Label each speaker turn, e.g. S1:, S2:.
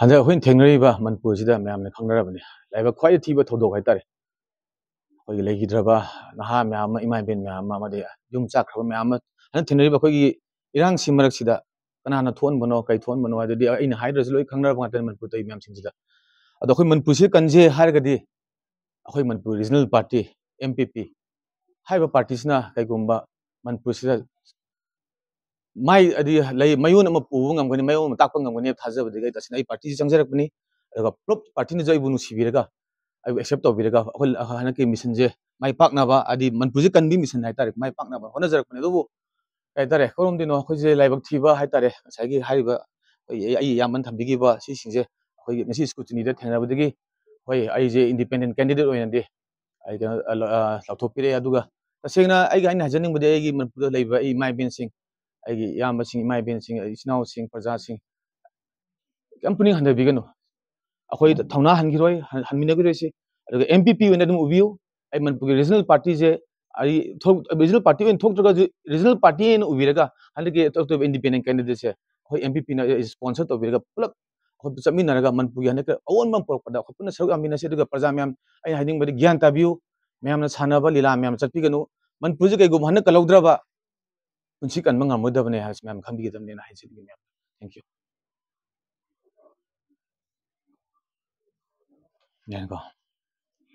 S1: ꯍꯟꯗꯛ ꯑꯩꯈꯣꯏꯅ ꯊꯦꯡꯅꯔꯤꯕ ꯃꯅꯤꯄꯨꯔꯁꯤꯗ ꯃꯌꯥꯝꯅ ꯈꯪꯅꯔꯕꯅꯤ ꯂꯥꯏꯕꯛ ꯈ꯭ꯋꯥꯏꯗꯒꯤ ꯊꯤꯕ ꯊꯧꯗꯣꯛ ꯍꯥꯏꯇꯥꯔꯦ ꯑꯩꯈꯣꯏꯒꯤ ꯂꯩꯈꯤꯗ꯭ꯔꯕ ꯅꯍꯥ ꯃꯌꯥꯝ ꯑꯃ ꯏꯃꯥ ꯏꯕꯦꯟ ꯃꯌꯥꯝ ꯑꯃ ꯑꯃꯗꯤ ꯌꯨꯝ ꯆꯥꯛꯈ꯭ꯔꯕ ꯃꯌꯥꯝ ꯑꯃ ꯍꯟꯗꯛ ꯊꯦꯡꯅꯔꯤꯕ ꯑꯩꯈꯣꯏꯒꯤ ꯏꯔꯥꯡꯁꯤ ꯃꯔꯛꯁꯤꯗ ꯀꯅꯥꯅ ꯊꯣꯛꯍꯟꯕꯅꯣ ꯀꯩ ꯊꯣꯛꯍꯟꯕꯅꯣ ꯍꯥꯏꯗꯨꯗꯤ ꯑꯩꯅ ꯍꯥꯏꯗ꯭ꯔꯁꯨ ꯂꯣꯏ ꯈꯪꯅꯔꯕ ꯉꯥꯛꯇꯅꯤ ꯃꯅꯤꯄꯨꯔ ꯇꯧꯔꯤꯕ ꯃꯌꯥꯝꯁꯤꯡꯁꯤꯗ ꯑꯗꯣ ꯑꯩꯈꯣꯏ ꯃꯅꯤꯄꯨꯔꯁꯤ ꯀꯟꯖꯦ ꯍꯥꯏꯔꯒꯗꯤ ꯑꯩꯈꯣꯏ ꯃꯅꯤꯄꯨꯔ ꯔꯤꯖꯅꯦꯜ ꯄꯥꯔꯇꯤ MPP ꯍꯥꯏꯕ ꯄꯥꯔꯇꯤꯁꯤꯅ ꯀꯩꯒꯨꯝꯕ ꯃꯅꯤꯄꯨꯔꯁꯤꯗ ꯃꯥꯏ ꯑꯗꯤ ꯂꯩ ꯃꯌꯣꯟ ꯑꯃ ꯄꯨꯕ ꯉꯝꯒꯅꯤ ꯃꯌꯣꯟ ꯑꯃ ꯇꯥꯛꯄ ꯉꯝꯒꯅꯤ ꯊꯥꯖꯕꯗꯒꯤ ꯑꯩ ꯇꯁꯦꯡꯅ ꯑꯩ ꯄꯥꯔꯇꯤꯁꯤ ꯆꯪꯖꯔꯛꯄꯅꯤ ꯑꯗꯨꯒ ꯄꯨꯂꯞ ꯄꯥꯔꯇꯤꯅꯁꯨ ꯑꯩꯕꯨ ꯅꯨꯡꯁꯤꯕꯤꯔꯒ ꯑꯩꯕꯨ ꯑꯦꯛꯁꯦꯞ ꯇꯧꯕꯤꯔꯒ ꯑꯩꯈꯣꯏ ꯍꯟꯗꯛꯀꯤ ꯃꯤꯁꯟꯁꯦ ꯃꯥꯏ ꯄꯥꯛꯅꯕ ꯍꯥꯏꯗꯤ ꯃꯅꯤꯄꯨꯔꯁꯦ ꯀꯟꯕꯤ ꯃꯤꯁꯟ ꯍꯥꯏꯇꯥꯔꯦ ꯃꯥꯏ ꯄꯥꯛꯅꯕ ꯍꯣꯠꯅꯖꯔꯛꯄꯅꯤ ꯑꯗꯨꯕꯨ ꯀꯩ ꯍꯥꯏꯇꯥꯔꯦ ꯀꯔꯣꯝꯗꯩꯅꯣ ꯑꯩꯈꯣꯏꯁꯦ ꯂꯥꯏꯕꯛ ꯊꯤꯕ ꯍꯥꯏꯇꯥꯔꯦ ꯉꯁꯥꯏꯒꯤ ꯍꯥꯏꯔꯤꯕ ꯑꯩ ꯏꯌꯥꯝꯕꯅ ꯊꯝꯕꯤꯈꯤꯕ ꯁꯤꯁꯤꯡꯁꯦ ꯑꯩꯈꯣꯏꯒꯤ ꯉꯁꯤ ꯁ꯭ꯀꯨꯇꯤꯅꯤꯗ ꯊꯦꯡꯅꯕꯗꯒꯤ ꯍꯣꯏ ꯑꯩꯁꯦ ꯏꯟꯗꯤꯄꯦꯟꯗꯦꯟ ꯀꯦꯟꯗꯤꯗꯦꯠ ꯑꯣꯏꯅꯗꯤ ꯑꯩ ꯀꯩꯅꯣ ꯂꯥꯎꯊꯣꯛꯄꯤꯔꯛꯑꯦ ꯑꯗꯨꯒ ꯇꯁꯦꯡꯅ ꯑꯩꯅ ꯍꯥꯏꯖꯅꯤꯡꯕꯗꯤ ꯑꯩꯒꯤ ꯃꯅꯤꯄꯨꯔꯗ ꯂꯩꯕ ꯑꯩ ꯏꯃꯥ ꯏꯕꯦꯟꯁꯤꯡ ꯑꯩꯒꯤ ꯏꯌꯥꯝꯕꯁꯤꯡ ꯏꯃꯥ ꯏꯕꯦꯟꯁꯤꯡ ꯏꯆꯤꯜ ꯏꯅꯥꯎꯁꯤꯡ ꯄ꯭ꯔꯖꯥꯁꯤꯡ ꯀꯩꯝ ꯄꯨꯛꯅꯤꯡ ꯍꯟꯊꯕꯤꯒꯅꯨ ꯑꯩꯈꯣꯏ ꯊꯧꯅꯥ ꯍꯟꯈꯤꯔꯣꯏ ꯍꯟꯃꯤꯟꯅꯈꯤꯔꯣꯏꯁꯤ ꯑꯗꯨꯒ MPP ꯑꯣꯏꯅ ꯑꯗꯨꯝ ꯎꯕꯤꯌꯨ ꯑꯩ ꯃꯅꯤꯄꯨꯔꯒꯤ ꯔꯤꯖꯅꯦꯜ ꯄꯥꯔꯇꯤꯁꯦ ꯑꯩ ꯔꯤꯖꯅꯦꯜ ꯄꯥꯔꯇꯤ ꯑꯣꯏꯅ ꯊꯣꯛꯇ꯭ꯔꯒꯁꯨ ꯔꯤꯖꯅꯦꯜ ꯄꯥꯔꯇꯤ ꯑꯣꯏꯅ ꯎꯕꯤꯔꯒ ꯍꯟꯗꯛꯀꯤ ꯑꯇꯣꯞ ꯑꯇꯣꯞꯄ ꯏꯟꯗꯤꯄꯦꯟꯗꯦꯟ ꯀꯦꯟꯗꯤꯗꯦꯠꯁꯦ ꯑꯩꯈꯣꯏ MPPꯅ ꯁ꯭ꯄꯣꯟꯁꯔ ꯇꯧꯕꯤꯔꯒ ꯄꯨꯂꯞ ꯑꯩꯈꯣꯏ ꯆꯠꯃꯤꯟꯅꯔꯒ ꯃꯅꯤꯄꯨꯔꯒꯤ ꯍꯟꯗꯛꯀꯤ ꯑꯑꯣꯟꯕ ꯑꯃ ꯄꯨꯔꯛꯄꯗ ꯑꯩꯈꯣꯏ ꯄꯨꯟꯅ ꯁꯔꯨꯛ ꯌꯥꯃꯤꯟꯅꯁꯤ ꯑꯗꯨꯒ ꯄ꯭ꯔꯖꯥ ꯃꯌꯥꯝ ꯑꯩꯅ ꯍꯥꯏꯅꯤꯡꯕꯗꯤ ꯒ꯭ꯌꯥꯟ ꯇꯥꯕꯤꯌꯨ ꯃꯌꯥꯝꯅ ꯁꯥꯟꯅꯕ ꯂꯤꯂꯥ ꯃꯌꯥꯝ ꯆꯠꯄꯤꯒꯅꯨ ꯃꯅꯤꯄꯨꯔꯁꯦ ꯀꯩꯒꯨꯝꯕ ꯍꯟꯗꯛ ꯀꯜꯍꯧꯗ꯭ꯔꯕ ꯄꯨꯟꯁꯤ ꯀꯟꯕ ꯉꯝꯃꯣꯏꯗꯕꯅꯦ ꯍꯥꯏꯕꯁꯤ ꯃꯌꯥꯝ ꯈꯪꯕꯤꯒꯗꯕꯅꯦꯅ ꯍꯥꯏꯖꯅꯤꯡꯉꯤ ꯃꯌꯥꯝ ꯊꯦꯡꯛ ꯌꯨ ꯌꯥꯔꯦꯀꯣ